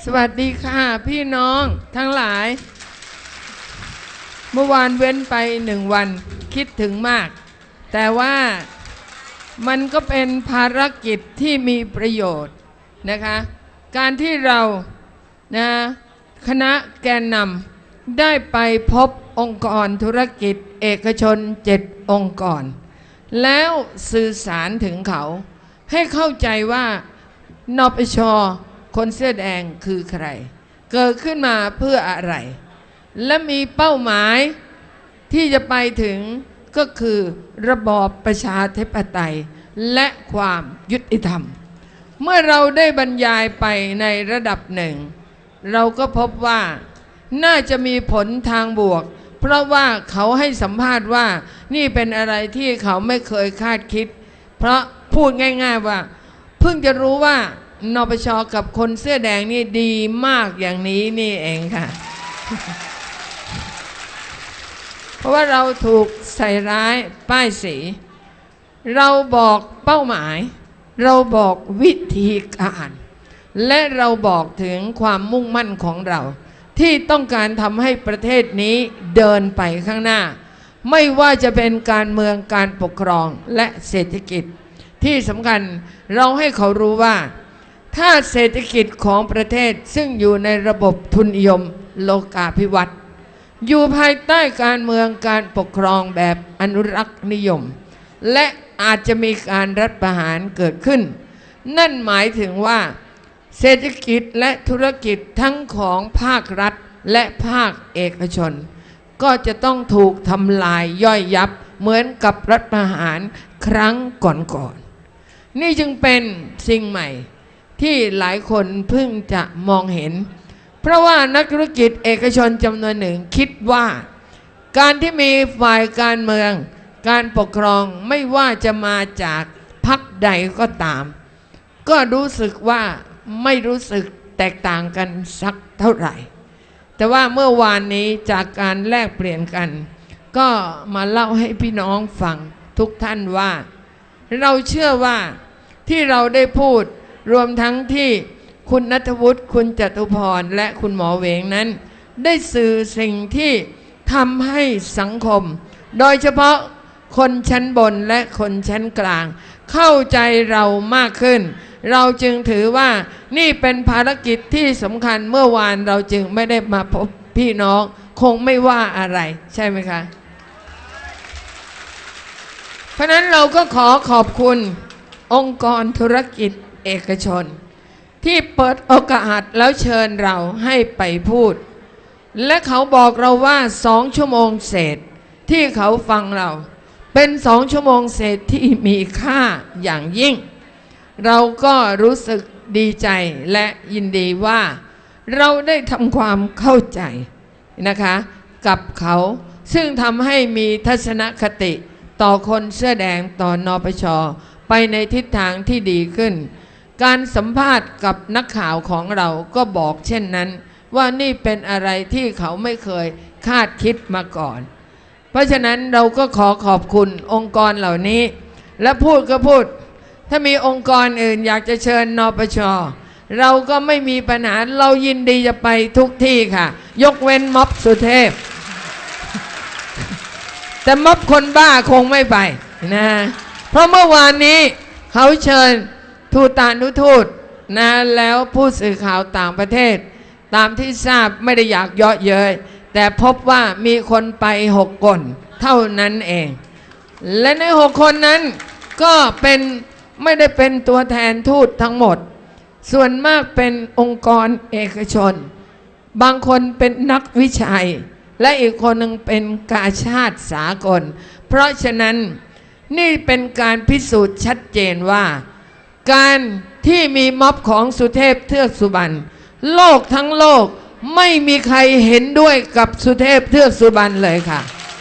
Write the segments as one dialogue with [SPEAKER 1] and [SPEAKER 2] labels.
[SPEAKER 1] สวัสดีค่ะพี่น้องทั้งหลายเมื่อวานเว้นไป1 วันคิดถึงมากแต่ว่ามันก็เป็นภารกิจที่มีประโยชน์นะคะการที่เรานะคณะแกนนำได้ไปพบองค์กรธุรกิจเอกชน7 องค์กรแล้วสื่อสารถึงเขาให้เข้าใจว่านปช.คนเสื้อแดงคือใครเกิดขึ้นมาเพื่ออะไรและมีเป้าหมายที่จะไปถึงก็คือระบอบประชาธิปไตยและความยุติธรรมเมื่อเราได้บรรยายไปในระดับหนึ่งเราก็พบว่าน่าจะมีผลทางบวกเพราะว่าเขาให้สัมภาษณ์ว่านี่เป็นอะไรที่เขาไม่เคยคาดคิดเพราะพูดง่ายๆว่าเพิ่งจะรู้ว่านปช.กับคนเสื้อแดงนี่ดีมากอย่างนี้นี่เองค่ะ เพราะว่าเราถูกใส่ร้ายป้ายสีเราบอกเป้าหมายเราบอกวิธีการและเราบอกถึงความมุ่งมั่นของเราที่ต้องการทำให้ประเทศนี้เดินไปข้างหน้าไม่ว่าจะเป็นการเมืองการปกครองและเศรษฐกิจที่สำคัญเราให้เขารู้ว่าถ้าเศรษฐกิจของประเทศซึ่งอยู่ในระบบทุนนิยมโลกาภิวัตน์อยู่ภายใต้การเมืองการปกครองแบบอนุรักษ์นิยมและอาจจะมีการรัฐประหารเกิดขึ้นนั่นหมายถึงว่าเศรษฐกิจและธุรกิจทั้งของภาครัฐและภาคเอกชนก็จะต้องถูกทำลายย่อยยับเหมือนกับรัฐประหารครั้งก่อนๆนี่จึงเป็นสิ่งใหม่ที่หลายคนเพิ่งจะมองเห็นเพราะว่านักธุรกิจเอกชนจำนวนหนึ่งคิดว่าการที่มีฝ่ายการเมืองการปกครองไม่ว่าจะมาจากพรรคใดก็ตามก็รู้สึกว่าไม่รู้สึกแตกต่างกันสักเท่าไหร่แต่ว่าเมื่อวานนี้จากการแลกเปลี่ยนกันก็มาเล่าให้พี่น้องฟังทุกท่านว่าเราเชื่อว่าที่เราได้พูดรวมทั้งที่คุณณัฐวุฒิคุณจตุพรและคุณหมอเหวงนั้นได้สื่อสิ่งที่ทำให้สังคมโดยเฉพาะคนชั้นบนและคนชั้นกลางเข้าใจเรามากขึ้นเราจึงถือว่านี่เป็นภารกิจที่สำคัญเมื่อวานเราจึงไม่ได้มาพบพี่น้องคงไม่ว่าอะไรใช่ไหมคะเพราะนั้นเราก็ขอขอบคุณองค์กรธุรกิจเอกชนที่เปิดโอกาสแล้วเชิญเราให้ไปพูดและเขาบอกเราว่า2 ชั่วโมงเศษที่เขาฟังเราเป็น2 ชั่วโมงเศษที่มีค่าอย่างยิ่งเราก็รู้สึกดีใจและยินดีว่าเราได้ทำความเข้าใจนะคะกับเขาซึ่งทำให้มีทัศนคติต่อคนเสื้อแดงต่อนปช.ไปในทิศทางที่ดีขึ้นการสัมภาษณ์กับนักข่าวของเราก็บอกเช่นนั้นว่านี่เป็นอะไรที่เขาไม่เคยคาดคิดมาก่อนเพราะฉะนั้นเราก็ขอขอบคุณองค์กรเหล่านี้และพูดก็พูดถ้ามีองค์กรอื่นอยากจะเชิญนปช.เราก็ไม่มีปัญหาเรายินดีจะไปทุกที่ค่ะยกเว้นม็อบสุเทพ แต่ม็อบคนบ้าคงไม่ไปนะเพราะเมื่อวานนี้เขาเชิญทูตานุทูตนะแล้วผู้สื่อข่าวต่างประเทศตามที่ทราบไม่ได้อยากเยาะเย้ยแต่พบว่ามีคนไป6 คนเท่านั้นเองและใน6 คนนั้นก็เป็นไม่ได้เป็นตัวแทนทูตทั้งหมดส่วนมากเป็นองค์กรเอกชนบางคนเป็นนักวิจัยและอีกคนหนึ่งเป็นกาชาติสากลเพราะฉะนั้นนี่เป็นการพิสูจน์ชัดเจนว่าการที่มีม็อบของสุเทพเทือกสุบรรณโลกทั้งโลกไม่มีใครเห็นด้วยกับสุเทพเทือกสุบรรณเลยค่ะ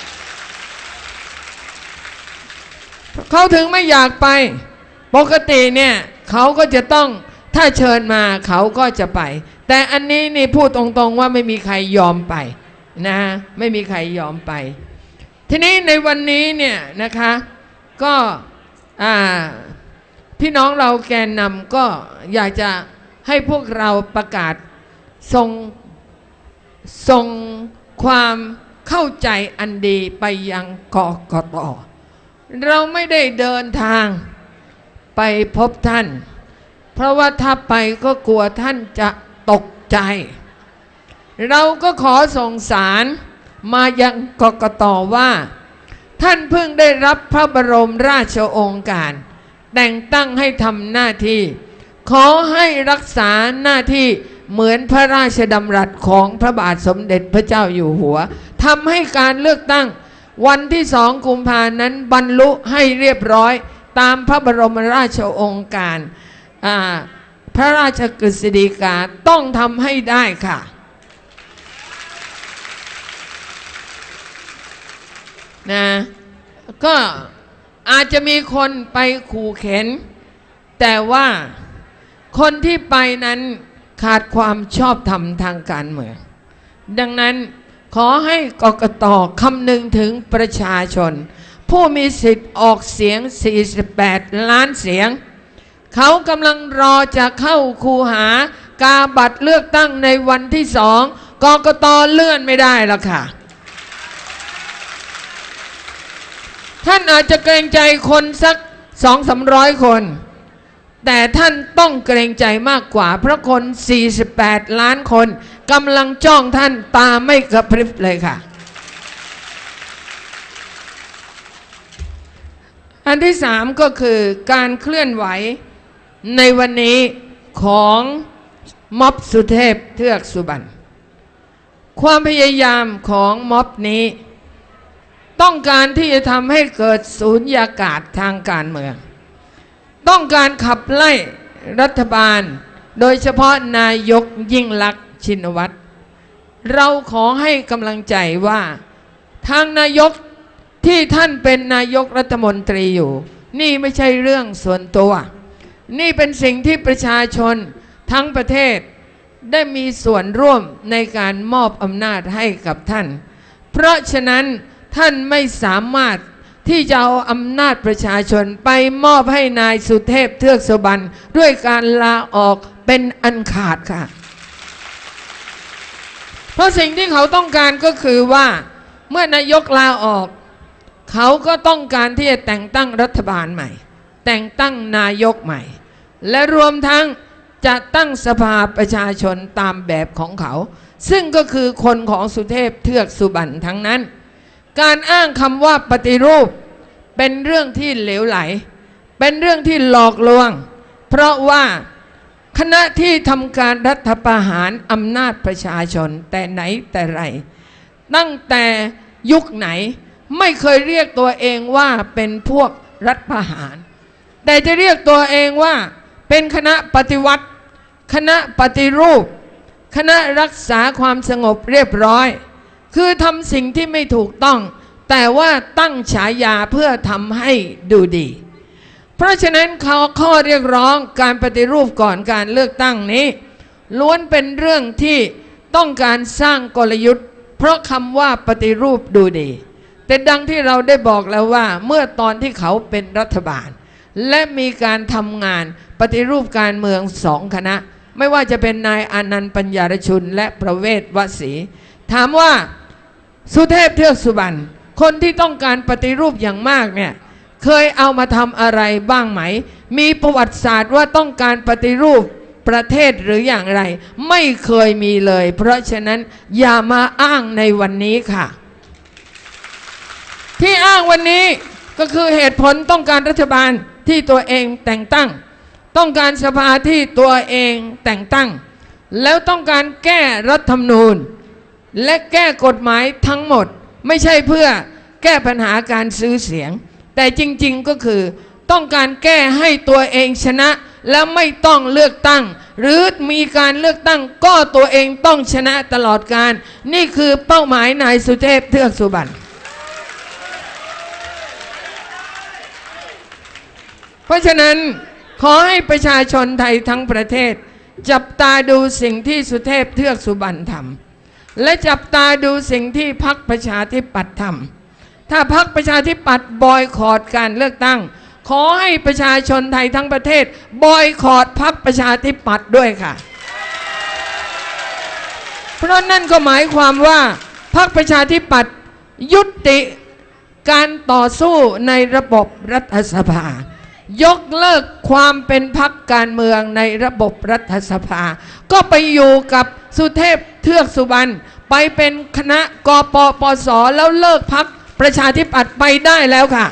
[SPEAKER 1] เขาถึงไม่อยากไปปกติเนี่ยเขาก็จะต้องถ้าเชิญมาเขาก็จะไปแต่อันนี้นี่พูดตรงๆว่าไม่มีใครยอมไปนะไม่มีใครยอมไปทีนี้ในวันนี้เนี่ยนะคะก็พี่น้องเราแกนนำก็อยากจะให้พวกเราประกาศส่งความเข้าใจอันดีไปยังกกต.เราไม่ได้เดินทางไปพบท่านเพราะว่าถ้าไปก็กลัวท่านจะตกใจเราก็ขอส่งสารมายังกกต.ว่าท่านเพิ่งได้รับพระบรมราชโองการแต่งตั้งให้ทำหน้าที่ขอให้รักษาหน้าที่เหมือนพระราชดำรัสของพระบาทสมเด็จพระเจ้าอยู่หัวทำให้การเลือกตั้งวันที่2 กุมภาพันธ์นั้นบรรลุให้เรียบร้อยตามพระบรมราชโองการพระราชกฤษฎีกาต้องทำให้ได้ค่ะนะก็อาจจะมีคนไปขู่เข็นแต่ว่าคนที่ไปนั้นขาดความชอบธรรมทางการเมืองดังนั้นขอให้กกต.คำนึงถึงประชาชนผู้มีสิทธิ์ออกเสียง48 ล้านเสียงเขากำลังรอจะเข้าคูหากาบัตรเลือกตั้งในวันที่2กกต.เลื่อนไม่ได้แล้วค่ะท่านอาจจะเกรงใจคนสัก200-300 คนแต่ท่านต้องเกรงใจมากกว่าเพราะคน48 ล้านคนกำลังจ้องท่านตาไม่กระพริบเลยค่ะอันที่3ก็คือการเคลื่อนไหวในวันนี้ของม็อบสุเทพเทือกสุบรรณความพยายามของม็อบนี้ต้องการที่จะทำให้เกิดสูญญากาศทางการเมืองต้องการขับไล่รัฐบาลโดยเฉพาะนายกยิ่งลักษณ์ชินวัตรเราขอให้กำลังใจว่าทางนายกที่ท่านเป็นนายกรัฐมนตรีอยู่นี่ไม่ใช่เรื่องส่วนตัวนี่เป็นสิ่งที่ประชาชนทั้งประเทศได้มีส่วนร่วมในการมอบอำนาจให้กับท่านเพราะฉะนั้นท่านไม่สามารถที่จะเอาอำนาจประชาชนไปมอบให้นายสุเทพเทือกสุบรรณด้วยการลาออกเป็นอันขาดค่ะเพราะสิ่งที่เขาต้องการก็คือว่าเมื่อนายกลาออกเขาก็ต้องการที่จะแต่งตั้งรัฐบาลใหม่แต่งตั้งนายกใหม่และรวมทั้งจะตั้งสภาประชาชนตามแบบของเขาซึ่งก็คือคนของสุเทพเทือกสุบรรณทั้งนั้นการอ้างคำว่าปฏิรูปเป็นเรื่องที่เหลวไหลเป็นเรื่องที่หลอกลวงเพราะว่าคณะที่ทำการรัฐประหารอำนาจประชาชนแต่ไหนแต่ไรตั้งแต่ยุคไหนไม่เคยเรียกตัวเองว่าเป็นพวกรัฐประหารแต่จะเรียกตัวเองว่าเป็นคณะปฏิวัติคณะปฏิรูปคณะรักษาความสงบเรียบร้อยคือทำสิ่งที่ไม่ถูกต้องแต่ว่าตั้งฉายาเพื่อทำให้ดูดีเพราะฉะนั้นข้อเรียกร้องการปฏิรูปก่อนการเลือกตั้งนี้ล้วนเป็นเรื่องที่ต้องการสร้างกลยุทธ์เพราะคำว่าปฏิรูปดูดีแต่ดังที่เราได้บอกแล้วว่าเมื่อตอนที่เขาเป็นรัฐบาลและมีการทำงานปฏิรูปการเมือง2 คณะไม่ว่าจะเป็นนายอานันต์ปัญญารชุนและประเวศวสีถามว่าสุเทพเทือกสุบรรณคนที่ต้องการปฏิรูปอย่างมากเนี่ยเคยเอามาทำอะไรบ้างไหมมีประวัติศาสตร์ว่าต้องการปฏิรูปประเทศหรืออย่างไรไม่เคยมีเลยเพราะฉะนั้นอย่ามาอ้างในวันนี้ค่ะที่อ้างวันนี้ก็คือเหตุผลต้องการรัฐบาลที่ตัวเองแต่งตั้งต้องการสภาที่ตัวเองแต่งตั้งแล้วต้องการแก้รัฐธรรมนูญและแก้กฎหมายทั้งหมดไม่ใช่เพื่อแก้ปัญหาการซื้อเสียงแต่จริงๆก็คือต้องการแก้ให้ตัวเองชนะแล้วไม่ต้องเลือกตั้งหรือมีการเลือกตั้งก็ตัวเองต้องชนะตลอดกาลนี่คือเป้าหมายนายสุเทพเทือกสุบรรณเพราะฉะนั้นขอให้ประชาชนไทยทั้งประเทศจับตาดูสิ่งที่สุเทพเทือกสุบรรณทำและจับตาดูสิ่งที่พรรคประชาธิปัตย์ทำถ้าพรรคประชาธิปัตย์บอยคอตการเลือกตั้งขอให้ประชาชนไทยทั้งประเทศบอยคอตพรรคประชาธิปัตย์ด้วยค่ะเพราะนั่นก็หมายความว่าพรรคประชาธิปัตย์ยุติการต่อสู้ในระบบรัฐสภายกเลิกความเป็นพรรคการเมืองในระบบรัฐสภาก็ไปอยู่กับสุเทพเทือกสุบรรณไปเป็นคณะกปปสแล้วเลิกพรรคประชาธิปัตย์ไปได้แล้วค่ะ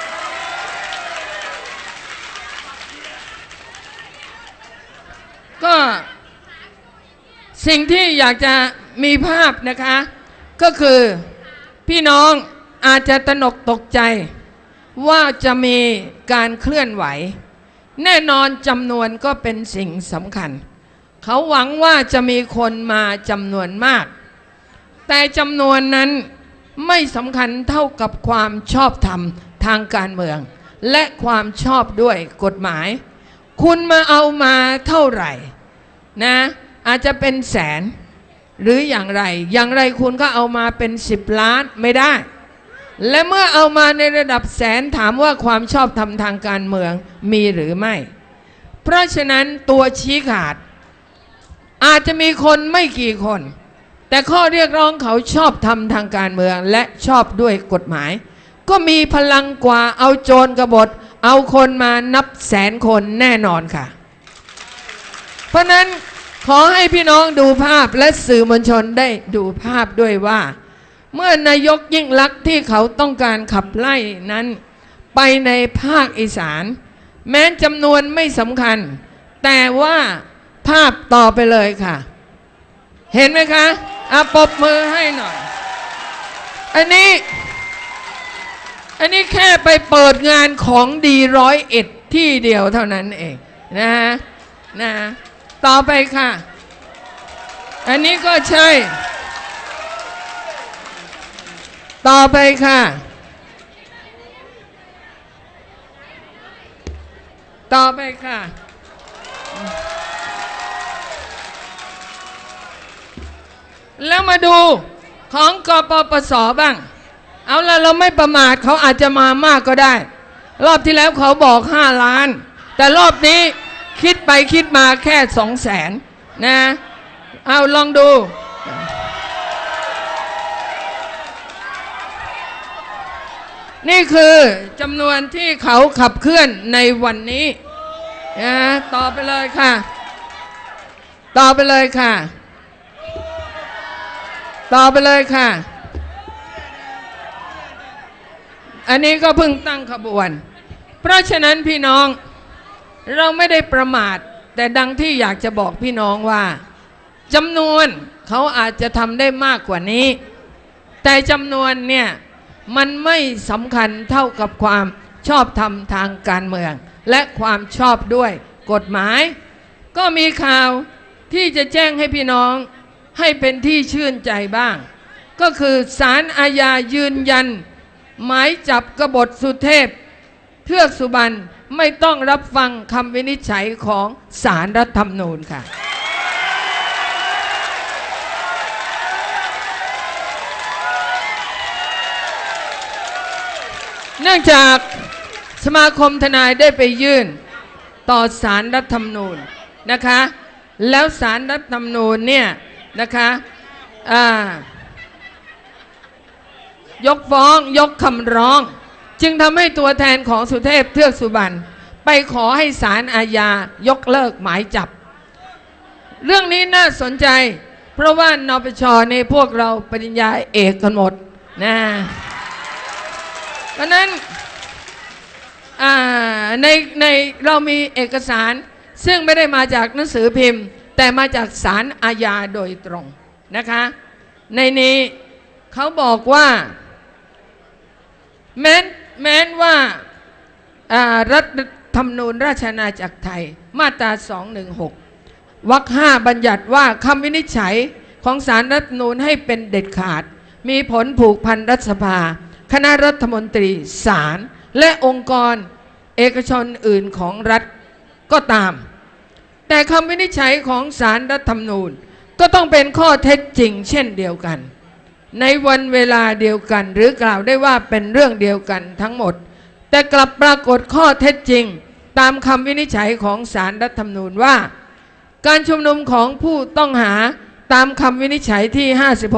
[SPEAKER 1] ก็สิ่งที่อยากจะมีภาพนะคะก็คือพี่น้องอาจจะตระหนกตกใจว่าจะมีการเคลื่อนไหวแน่นอนจำนวนก็เป็นสิ่งสำคัญเขาหวังว่าจะมีคนมาจำนวนมากแต่จำนวนนั้นไม่สำคัญเท่ากับความชอบธรรมทางการเมืองและความชอบด้วยกฎหมายคุณมาเอามาเท่าไหร่นะอาจจะเป็นแสนหรืออย่างไรคุณก็เอามาเป็น10 ล้านไม่ได้และเมื่อเอามาในระดับแสนถามว่าความชอบธรรมทางการเมืองมีหรือไม่เพราะฉะนั้นตัวชี้ขาดอาจจะมีคนไม่กี่คนแต่ข้อเรียกร้องเขาชอบธรรมทางการเมืองและชอบด้วยกฎหมายก็มีพลังกว่าเอาโจรกบฏเอาคนมานับแสนคนแน่นอนค่ะเพราะนั้นขอให้พี่น้องดูภาพและสื่อมวลชนได้ดูภาพด้วยว่าเมื่อนายกยิ่งลักษณ์ที่เขาต้องการขับไล่นั้นไปในภาคอีสานแม้จำนวนไม่สำคัญแต่ว่าภาพต่อไปเลยค่ะเห็นไหมคะปรบมือให้หน่อยอันนี้แค่ไปเปิดงานของดี101ที่เดียวเท่านั้นเองนะต่อไปค่ะอันนี้ก็ใช่ต่อไปค่ะต่อไปค่ะแล้วมาดูของกปปสบ้างเอาละเราไม่ประมาทเขาอาจจะมามากก็ได้รอบที่แล้วเขาบอก5 ล้านแต่รอบนี้คิดไปคิดมาแค่200,000นะเอาลองดูนี่คือจำนวนที่เขาขับเคลื่อนในวันนี้นะต่อไปเลยค่ะต่อไปเลยค่ะต่อไปเลยค่ะอันนี้ก็เพิ่งตั้งขบวนเพราะฉะนั้นพี่น้องเราไม่ได้ประมาทแต่ดังที่อยากจะบอกพี่น้องว่าจำนวนเขาอาจจะทำได้มากกว่านี้แต่จำนวนเนี่ยมันไม่สำคัญเท่ากับความชอบธรรมทางการเมืองและความชอบด้วยกฎหมายก็มีข่าวที่จะแจ้งให้พี่น้องให้เป็นที่ชื่นใจบ้างก็คือศาลอาญายืนยันหมายจับกบฏสุเทพเทือกสุบรรณไม่ต้องรับฟังคำวินิจฉัยของศาลรัฐธรรมนูญค่ะเนื่องจากสมาคมทนายได้ไปยื่นต่อศาลรัฐธรรมนูญนะคะแล้วศาลรัฐธรรมนูญเนี่ยนะคะยกฟ้องยกคำร้องจึงทำให้ตัวแทนของสุเทพเทือกสุบรรณไปขอให้ศาลอาญายกเลิกหมายจับเรื่องนี้น่าสนใจเพราะว่านปช.ในพวกเราปริญญาเอกกันหมดนะเพราะนั้นในเรามีเอกสารซึ่งไม่ได้มาจากหนังสือพิมพ์แต่มาจากศาลอาญาโดยตรงนะคะในนี้เขาบอกว่าแม้นว่ารัฐธรรมนูญราชอาณาจักรไทยมาตรา216 วรรค 5บัญญัติว่าคำวินิจฉัยของศาลรัฐธรรมนูญให้เป็นเด็ดขาดมีผลผูกพันรัฐสภาคณะรัฐมนตรีศาลและองค์กรเอกชนอื่นของรัฐก็ตามแต่คำวินิจฉัยของศาลรัฐธรรมนูญก็ต้องเป็นข้อเท็จจริงเช่นเดียวกันในวันเวลาเดียวกันหรือกล่าวได้ว่าเป็นเรื่องเดียวกันทั้งหมดแต่กลับปรากฏข้อเท็จจริงตามคำวินิจฉัยของศาลรัฐธรรมนูญว่าการชุมนุมของผู้ต้องหาตามคำวินิจฉัยที่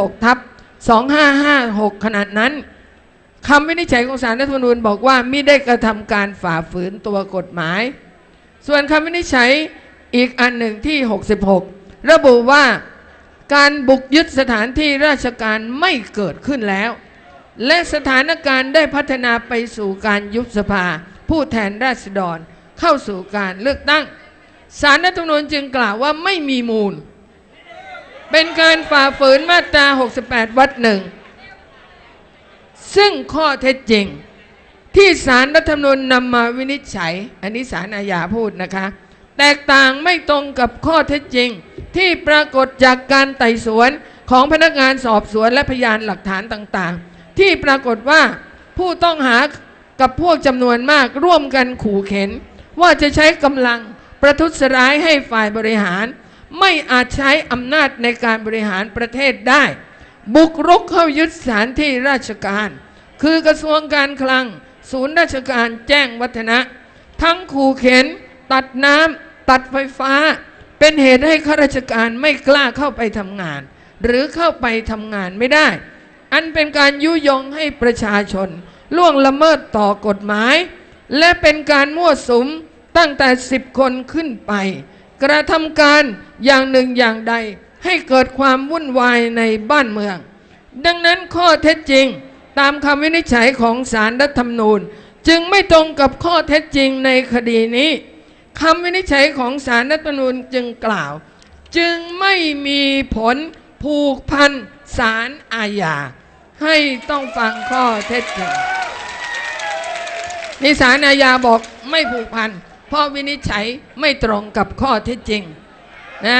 [SPEAKER 1] 56/2556 ขณะนั้นคำวินิจฉัยของศาลรัฐธรรมนูญบอกว่ามิได้กระทำการฝ่าฝืนตัวกฎหมายส่วนคำวินิจฉัยอีกอันหนึ่งที่ 66 ระบุว่าการบุกยึดสถานที่ราชการไม่เกิดขึ้นแล้วและสถานการณ์ได้พัฒนาไปสู่การยุบสภาผู้แทนราษฎรเข้าสู่การเลือกตั้งศาลรัฐธรรมนูญจึงกล่าวว่าไม่มีมูลเป็นการฝ่าฝืนมาตรา 68 วรรค 1ซึ่งข้อเท็จจริงที่ศาลรัฐธรรมนูญนำมาวินิจฉัยอันนี้ศาลอาญาพูดนะคะแตกต่างไม่ตรงกับข้อเท็จจริงที่ปรากฏจากการไต่สวนของพนักงานสอบสวนและพยานหลักฐานต่างๆที่ปรากฏว่าผู้ต้องหากับพวกจำนวนมากร่วมกันขู่เข็นว่าจะใช้กำลังประทุษร้ายให้ฝ่ายบริหารไม่อาจใช้อำนาจในการบริหารประเทศได้บุกรุกเข้ายึดสถานที่ราชการคือกระทรวงการคลังศูนย์ราชการแจ้งวัฒนะทั้งขู่เข็นตัดน้ำตัดไฟฟ้าเป็นเหตุให้ข้าราชการไม่กล้าเข้าไปทำงานหรือเข้าไปทำงานไม่ได้อันเป็นการยุยงให้ประชาชนล่วงละเมิดต่อกฎหมายและเป็นการมั่วสุมตั้งแต่10 คนขึ้นไปกระทำการอย่างหนึ่งอย่างใดให้เกิดความวุ่นวายในบ้านเมืองดังนั้นข้อเท็จจริงตามคำวินิจฉัยของศาลรัฐธรรมนูญจึงไม่ตรงกับข้อเท็จจริงในคดีนี้คำวินิจฉัยของศาลรัฐธรรมนูญจึงกล่าวจึงไม่มีผลผูกพันศาลอาญาให้ต้องฟังข้อเท็จจริงในศาลอาญาบอกไม่ผูกพันเพราะวินิจฉัยไม่ตรงกับข้อเท็จจริงนะ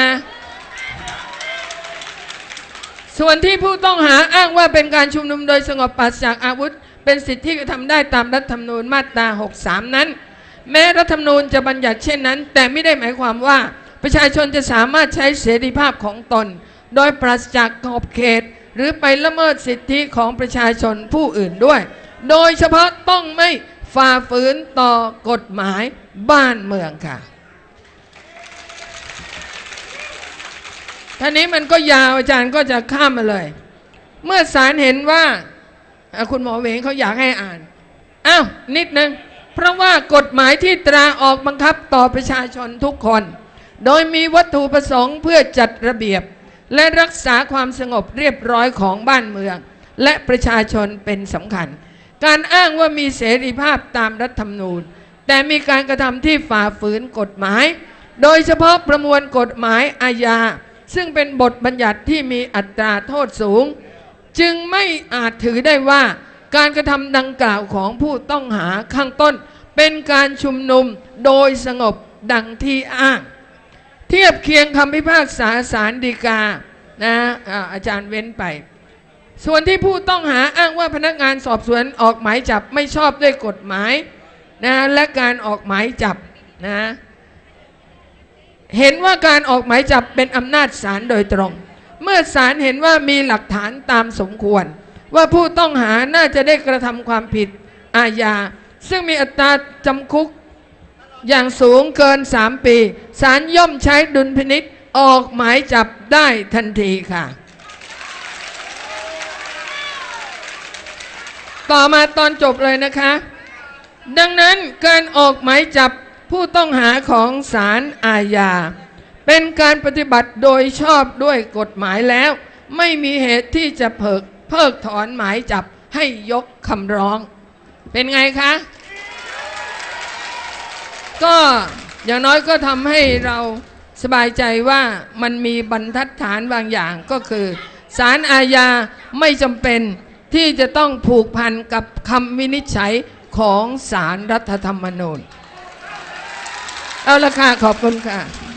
[SPEAKER 1] ส่วนที่ผู้ต้องหาอ้างว่าเป็นการชุมนุมโดยสงบปราศจากอาวุธเป็นสิทธิที่กระทำได้ตามรัฐธรรมนูญมาตรา 63 นั้นแม้รัฐธรรมนูญจะบัญญัติเช่นนั้นแต่ไม่ได้หมายความว่าประชาชนจะสามารถใช้เสรีภาพของตนโดยปราศจากขอบเขตหรือไปละเมิดสิทธิของประชาชนผู้อื่นด้วยโดยเฉพาะต้องไม่ฝ่าฝืนต่อกฎหมายบ้านเมืองค่ะท่านี้มันก็ยาวอาจารย์ก็จะข้ามมาเลยเมื่อศาลเห็นว่าคุณหมอเหวงเขาอยากให้อ่านอ้าวนิดนึงเพราะว่ากฎหมายที่ตราออกบังคับต่อประชาชนทุกคนโดยมีวัตถุประสงค์เพื่อจัดระเบียบและรักษาความสงบเรียบร้อยของบ้านเมืองและประชาชนเป็นสำคัญการอ้างว่ามีเสรีภาพตามรัฐธรรมนูญแต่มีการกระทำที่ฝ่าฝืนกฎหมายโดยเฉพาะประมวลกฎหมายอาญาซึ่งเป็นบทบัญญัติที่มีอัตราโทษสูงจึงไม่อาจถือได้ว่าการกระทำดังกล่าวของผู้ต้องหาข้างต้นเป็นการชุมนุมโดยสงบดังที่อ้างเทียบเคียงคำพิพากษาศาลฎีกานะอาจารย์เว้นไปส่วนที่ผู้ต้องหาอ้างว่าพนักงานสอบสวนออกหมายจับไม่ชอบด้วยกฎหมายนะและการออกหมายจับนะเห็นว่าการออกหมายจับเป็นอำนาจศาลโดยตรงเมื่อศาลเห็นว่ามีหลักฐานตามสมควรว่าผู้ต้องหาน่าจะได้กระทำความผิดอาญาซึ่งมีอัตราจำคุกอย่างสูงเกิน3 ปีศาลย่อมใช้ดุลพินิจออกหมายจับได้ทันทีค่ะต่อมาตอนจบเลยนะคะดังนั้นการออกหมายจับผู้ต้องหาของศาลอาญาเป็นการปฏิบัติโดยชอบด้วยกฎหมายแล้วไม่มีเหตุที่จะเพิกถอนหมายจับให้ยกคำร้องเป็นไงคะก็อย่างน้อยก็ทำให้เราสบายใจว่ามันมีบรรทัดฐานบางอย่างก็คือศาลอาญาไม่จำเป็นที่จะต้องผูกพันกับคำวินิจฉัยของศาลรัฐธรรมนูญเอาละค่ะขอบคุณค่ะ